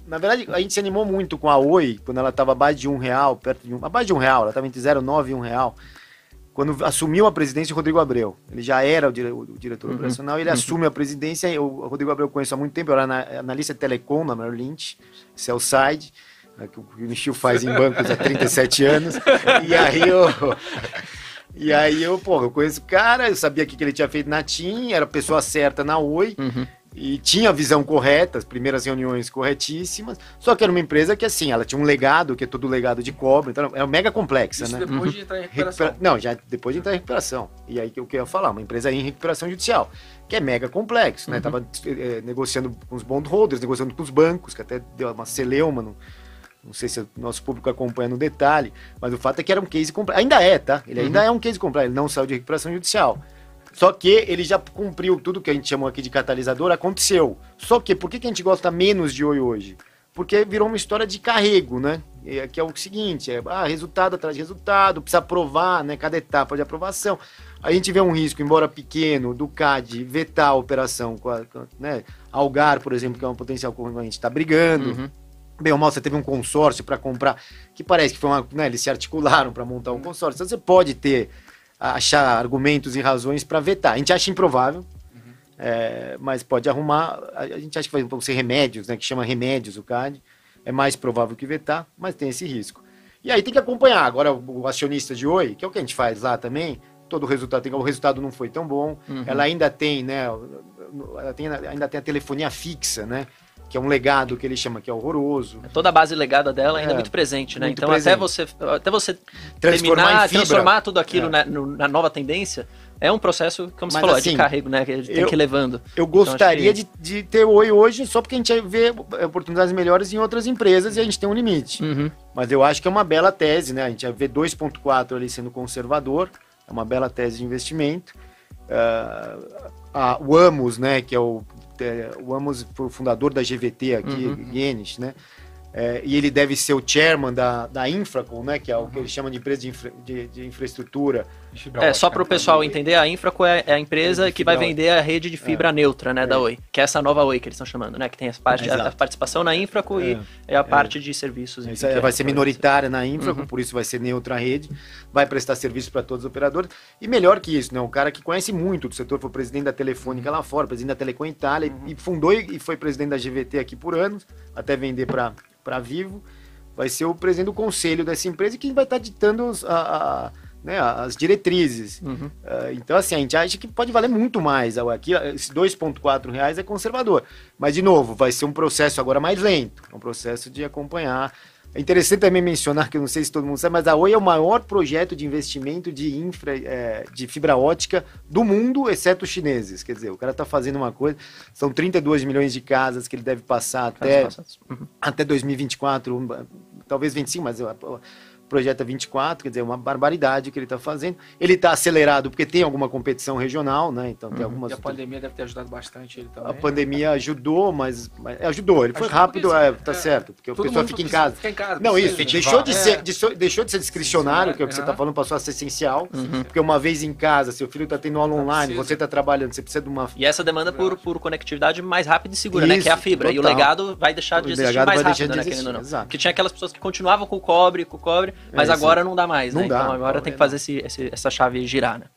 Na verdade, a gente se animou muito com a Oi, quando ela estava abaixo de R$1, abaixo de R$1, ela estava entre 0,9 e R$1. Quando assumiu a presidência o Rodrigo Abreu. Ele já era o diretor operacional, ele assume a presidência. O Rodrigo Abreu eu conheço há muito tempo, eu era analista de telecom na Merrill Lynch, Sell-Side, que o Michio faz em bancos há 37 anos. E aí eu conheço o cara, eu sabia o que ele tinha feito na TIM, era a pessoa certa na Oi, e tinha a visão correta, as primeiras reuniões corretíssimas, só que era uma empresa que, assim, ela tinha um legado, que é todo legado de cobre, então era mega complexa, isso, né? Depois de entrar em recuperação. Não, já depois de entrar em recuperação. E aí o que eu ia falar, uma empresa em recuperação judicial, que é mega complexo, né? Tava negociando com os bondholders, negociando com os bancos, que até deu uma celeuma, não sei se o nosso público acompanha no detalhe, mas o fato é que era um case complexo. Ainda é, tá? Ele ainda é um case complexo, ele não saiu de recuperação judicial. Só que ele já cumpriu tudo que a gente chamou aqui de catalisador, aconteceu. Só que, por que a gente gosta menos de Oi hoje? Porque virou uma história de carrego, né? Que é o seguinte, resultado atrás de resultado, precisa aprovar, né? Cada etapa de aprovação. A gente vê um risco, embora pequeno, do CAD vetar a operação, né? Algar, por exemplo, que é um potencial concorrente, está brigando. Bem ou mal, você teve um consórcio para comprar, que parece que foi eles se articularam para montar um consórcio. Então você pode achar argumentos e razões para vetar. A gente acha improvável, mas pode arrumar. A gente acha que vão ser remédios, né? Que chama remédios o CAD. É mais provável que vetar, mas tem esse risco. E aí tem que acompanhar. Agora, o acionista de Oi, que é o que a gente faz lá também, todo o resultado não foi tão bom. Ela ainda tem, né? Ainda tem a telefonia fixa, né? Que é um legado que ele chama, que é horroroso. Toda a base legada dela ainda é muito presente, né? Muito então presente. Até você transformar tudo aquilo na nova tendência, é um processo, como você falou, assim, de carrego, né? Que a gente tem que ir levando. Eu gostaria de ter Oi hoje, só porque a gente vê oportunidades melhores em outras empresas e a gente tem um limite. Mas eu acho que é uma bela tese, né? A gente vê 2,4 ali sendo conservador, é uma bela tese de investimento. O Amos, né? Que é o Amos foi o fundador da GVT aqui, Guinness, né? E ele deve ser o chairman da Infracom, né? Que é o que ele chama de empresa de infraestrutura. Só para o pessoal entender, a Infracom é a empresa que vai vender a rede de fibra neutra, né, da Oi. Que é essa nova Oi que eles estão chamando, né? Que tem a participação na Infracom e a parte de serviços. Isso vai ser minoritária na Infracom, por isso vai ser neutra a rede. Vai prestar serviço para todos os operadores. E melhor que isso, né? Um cara que conhece muito do setor, foi presidente da Telefônica lá fora, presidente da Telecom Itália, e fundou e foi presidente da GVT aqui por anos, até vender para Vivo. Vai ser o presidente do conselho dessa empresa e quem vai estar ditando as diretrizes. Então, assim, a gente acha que pode valer muito mais. Aqui, esse R$2,4 é conservador. Mas, de novo, vai ser um processo agora mais lento. É um processo de acompanhar. É interessante também mencionar, que eu não sei se todo mundo sabe, mas a Oi é o maior projeto de investimento de fibra ótica do mundo, exceto os chineses. Quer dizer, o cara está fazendo uma coisa... São 32 milhões de casas que ele deve passar até 2024, talvez 25, mas... Projeta 24, quer dizer, uma barbaridade que ele está fazendo. Ele está acelerado porque tem alguma competição regional, né? Então tem algumas... E a pandemia deve ter ajudado bastante ele também. A pandemia ajudou, mas ajudou. Ele foi rápido, tá certo. Porque o pessoal fica em casa. Não, isso. Deixou de ser discricionário, que é o que você está falando, passou a ser essencial. Porque uma vez em casa, seu filho está tendo aula online, você está trabalhando, você precisa de uma... E essa demanda por conectividade mais rápida e segura, né? Que é a fibra. Total. E o legado vai deixar de existir mais rápido, né? Querendo ou não. Porque tinha aquelas pessoas que continuavam com o cobre, mas agora não dá mais, né? Então agora tem que fazer essa chave girar, né?